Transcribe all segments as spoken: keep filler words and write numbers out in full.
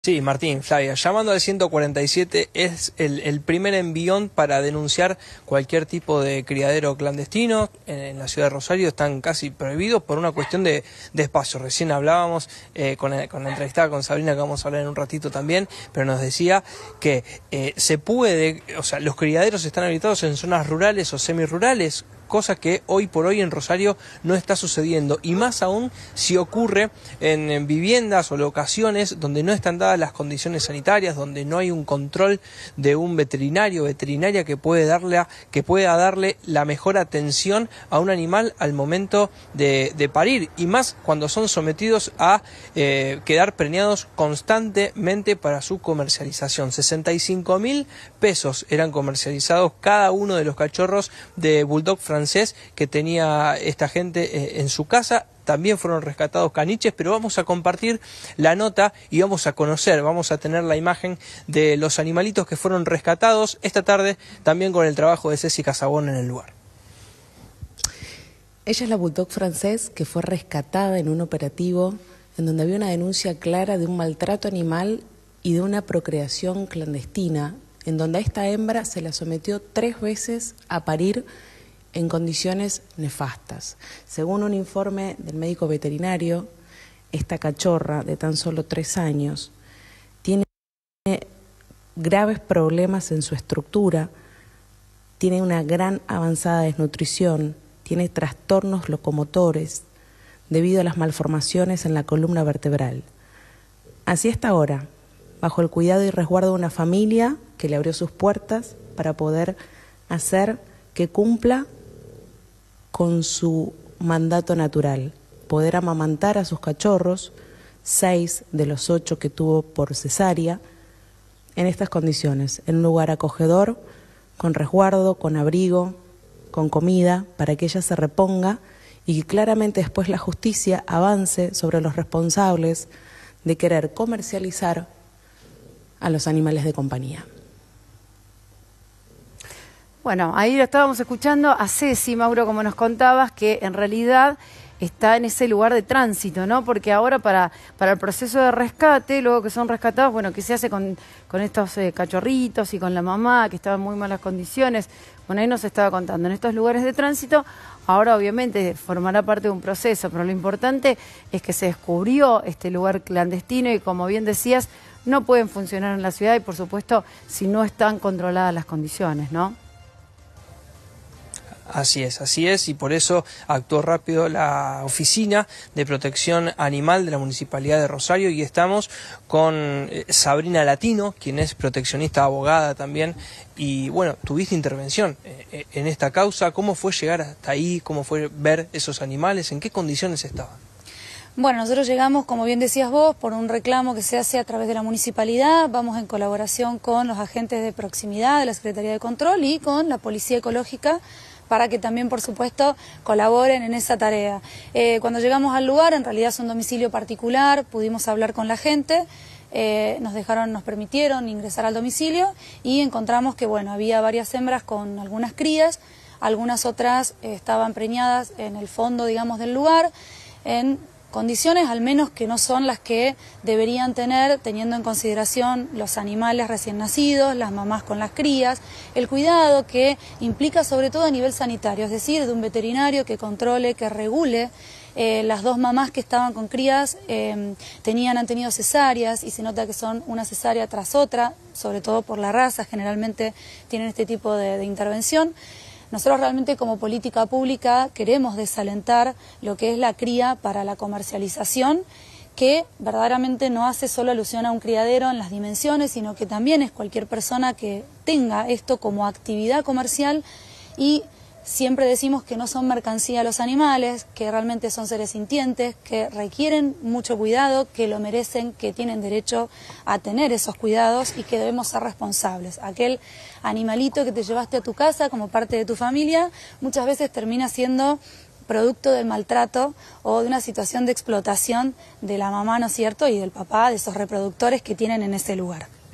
Sí, Martín, Flavia, llamando al ciento cuarenta y siete es el, el primer envión para denunciar cualquier tipo de criadero clandestino. En, en la ciudad de Rosario están casi prohibidos por una cuestión de, de espacio. Recién hablábamos eh, con, con la entrevistada con Sabrina, que vamos a hablar en un ratito también, pero nos decía que eh, se puede, o sea, los criaderos están habilitados en zonas rurales o semirurales, cosa que hoy por hoy en Rosario no está sucediendo, y más aún si ocurre en, en viviendas o locaciones donde no están dadas las condiciones sanitarias, donde no hay un control de un veterinario o veterinaria que puede darle, que pueda darle la mejor atención a un animal al momento de, de parir, y más cuando son sometidos a eh, quedar preñados constantemente para su comercialización. sesenta y cinco mil pesos eran comercializados cada uno de los cachorros de Bulldog francés que tenía esta gente en su casa. También fueron rescatados caniches, pero vamos a compartir la nota y vamos a conocer, vamos a tener la imagen de los animalitos que fueron rescatados esta tarde, también con el trabajo de Ceci Casabón en el lugar. Ella es la Bulldog francés que fue rescatada en un operativo en donde había una denuncia clara de un maltrato animal y de una procreación clandestina, en donde a esta hembra se la sometió tres veces a parir en condiciones nefastas. Según un informe del médico veterinario, esta cachorra de tan solo tres años tiene graves problemas en su estructura, tiene una gran avanzada desnutrición, tiene trastornos locomotores debido a las malformaciones en la columna vertebral. Así está ahora, bajo el cuidado y resguardo de una familia que le abrió sus puertas para poder hacer que cumpla con su mandato natural, poder amamantar a sus cachorros, seis de los ocho que tuvo por cesárea, en estas condiciones, en un lugar acogedor, con resguardo, con abrigo, con comida, para que ella se reponga y que claramente después la justicia avance sobre los responsables de querer comercializar a los animales de compañía. Bueno, ahí lo estábamos escuchando a Ceci, Mauro, como nos contabas, que en realidad está en ese lugar de tránsito, ¿no? Porque ahora para, para el proceso de rescate, luego que son rescatados, bueno, ¿qué se hace con, con estos eh, cachorritos y con la mamá, que estaba en muy malas condiciones? Bueno, ahí nos estaba contando, en estos lugares de tránsito, ahora obviamente formará parte de un proceso, pero lo importante es que se descubrió este lugar clandestino y, como bien decías, no pueden funcionar en la ciudad y, por supuesto, si no están controladas las condiciones, ¿no? Así es, así es, y por eso actuó rápido la Oficina de Protección Animal de la Municipalidad de Rosario, y estamos con Sabrina Latino, quien es proteccionista, abogada también, y bueno, tuviste intervención en esta causa. ¿Cómo fue llegar hasta ahí? ¿Cómo fue ver esos animales? ¿En qué condiciones estaban? Bueno, nosotros llegamos, como bien decías vos, por un reclamo que se hace a través de la municipalidad. Vamos en colaboración con los agentes de proximidad de la Secretaría de Control y con la Policía Ecológica, para que también, por supuesto, colaboren en esa tarea. Eh, cuando llegamos al lugar, en realidad es un domicilio particular, pudimos hablar con la gente, eh, nos dejaron, nos permitieron ingresar al domicilio y encontramos que, bueno, había varias hembras con algunas crías, algunas otras eh, estaban preñadas en el fondo, digamos, del lugar, en condiciones al menos que no son las que deberían tener, teniendo en consideración los animales recién nacidos, las mamás con las crías, el cuidado que implica sobre todo a nivel sanitario, es decir, de un veterinario que controle, que regule. Eh, las dos mamás que estaban con crías eh, tenían, han tenido cesáreas, y se nota que son una cesárea tras otra, sobre todo por la raza, generalmente tienen este tipo de, de intervención. Nosotros realmente, como política pública, queremos desalentar lo que es la cría para la comercialización, que verdaderamente no hace solo alusión a un criadero en las dimensiones, sino que también es cualquier persona que tenga esto como actividad comercial. Y siempre decimos que no son mercancía los animales, que realmente son seres sintientes, que requieren mucho cuidado, que lo merecen, que tienen derecho a tener esos cuidados y que debemos ser responsables. Aquel animalito que te llevaste a tu casa como parte de tu familia muchas veces termina siendo producto del maltrato o de una situación de explotación de la mamá, ¿no es cierto?, y del papá, de esos reproductores que tienen en ese lugar.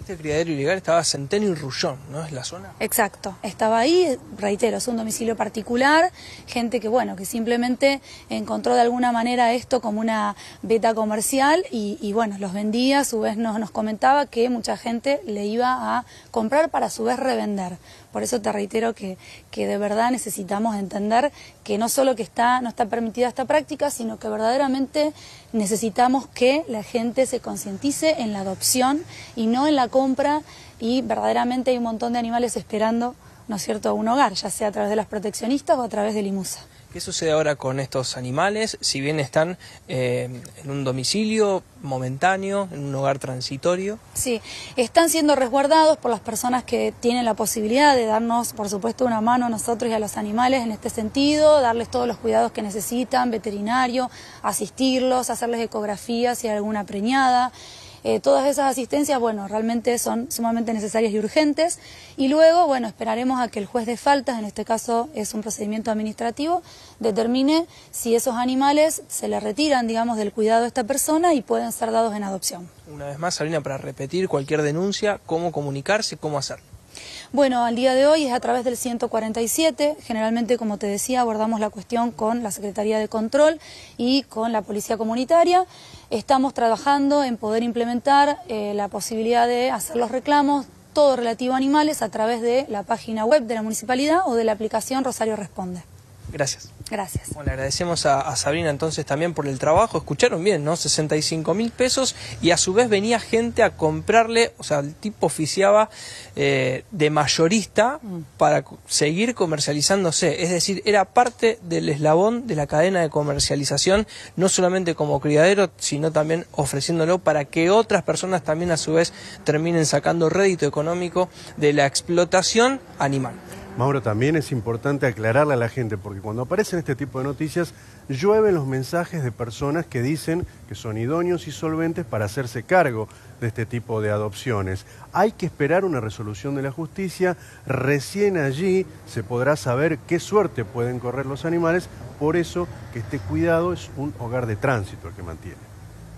Este criadero ilegal estaba Centeno y Rullón, ¿no es la zona? Exacto, estaba ahí, reitero, es un domicilio particular, gente que bueno, que simplemente encontró de alguna manera esto como una beta comercial y, y bueno, los vendía, a su vez nos, nos comentaba que mucha gente le iba a comprar para a su vez revender. Por eso te reitero que, que de verdad necesitamos entender que no solo que está, no está permitida esta práctica, sino que verdaderamente necesitamos que la gente se concientice en la adopción y no en la compra, y verdaderamente hay un montón de animales esperando, ¿no es cierto?, un hogar, ya sea a través de las proteccionistas o a través del IMUSA. ¿Qué sucede ahora con estos animales? Si bien están eh, en un domicilio momentáneo, en un hogar transitorio. Sí, están siendo resguardados por las personas que tienen la posibilidad de darnos, por supuesto, una mano a nosotros y a los animales en este sentido, darles todos los cuidados que necesitan, veterinario, asistirlos, hacerles ecografías si hay alguna preñada. Eh, todas esas asistencias, bueno, realmente son sumamente necesarias y urgentes. Y luego, bueno, esperaremos a que el juez de faltas, en este caso es un procedimiento administrativo, determine si esos animales se le retiran, digamos, del cuidado de esta persona y pueden ser dados en adopción. Una vez más, Sabrina, para repetir cualquier denuncia, ¿cómo comunicarse, cómo hacer? Bueno, al día de hoy es a través del ciento cuarenta y siete, generalmente, como te decía, abordamos la cuestión con la Secretaría de Control y con la Policía Comunitaria. Estamos trabajando en poder implementar eh, la posibilidad de hacer los reclamos, todo relativo a animales, a través de la página web de la Municipalidad o de la aplicación Rosario Responde. Gracias. Gracias. Bueno, le agradecemos a, a Sabrina entonces también por el trabajo. Escucharon bien, ¿no? sesenta y cinco mil pesos, y a su vez venía gente a comprarle, o sea, el tipo oficiaba eh, de mayorista para seguir comercializándose. Es decir, era parte del eslabón de la cadena de comercialización, no solamente como criadero, sino también ofreciéndolo para que otras personas también a su vez terminen sacando rédito económico de la explotación animal. Mauro, también es importante aclararle a la gente, porque cuando aparecen este tipo de noticias, llueven los mensajes de personas que dicen que son idóneos y solventes para hacerse cargo de este tipo de adopciones. Hay que esperar una resolución de la justicia, recién allí se podrá saber qué suerte pueden correr los animales, por eso que este cuidado es un hogar de tránsito el que mantiene.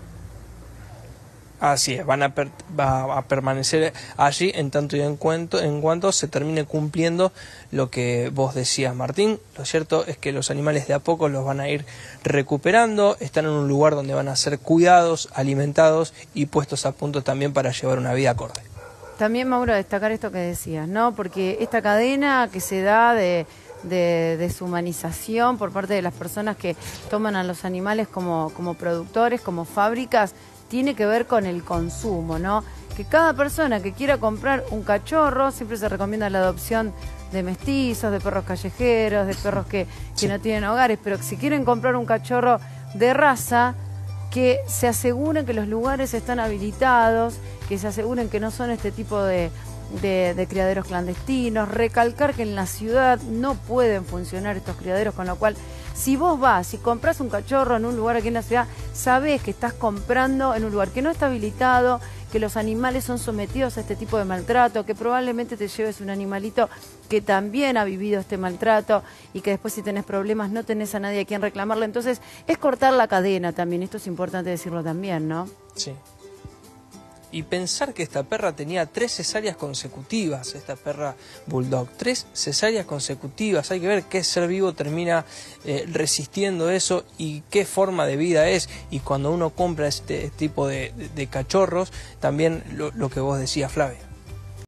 Así es, van a, per, va a permanecer allí en tanto y en cuanto, en cuanto se termine cumpliendo lo que vos decías, Martín. Lo cierto es que los animales de a poco los van a ir recuperando, están en un lugar donde van a ser cuidados, alimentados y puestos a punto también para llevar una vida acorde. También, Mauro, destacar esto que decías, ¿no? Porque esta cadena que se da de... de deshumanización por parte de las personas que toman a los animales como, como productores, como fábricas, tiene que ver con el consumo, ¿no? Que cada persona que quiera comprar un cachorro, siempre se recomienda la adopción de mestizos, de perros callejeros, de perros que, que sí. no tienen hogares, pero que si quieren comprar un cachorro de raza, que se aseguren que los lugares están habilitados, que se aseguren que no son este tipo de, de, de criaderos clandestinos, recalcar que en la ciudad no pueden funcionar estos criaderos, con lo cual, si vos vas y compras un cachorro en un lugar aquí en la ciudad, sabés que estás comprando en un lugar que no está habilitado, que los animales son sometidos a este tipo de maltrato, que probablemente te lleves un animalito que también ha vivido este maltrato y que después si tenés problemas no tenés a nadie a quien reclamarle. Entonces es cortar la cadena también, esto es importante decirlo también, ¿no? Sí. Y pensar que esta perra tenía tres cesáreas consecutivas, esta perra bulldog, tres cesáreas consecutivas. Hay que ver qué ser vivo termina eh, resistiendo eso y qué forma de vida es. Y cuando uno compra este tipo de, de, de cachorros, también lo, lo que vos decías, Flavia.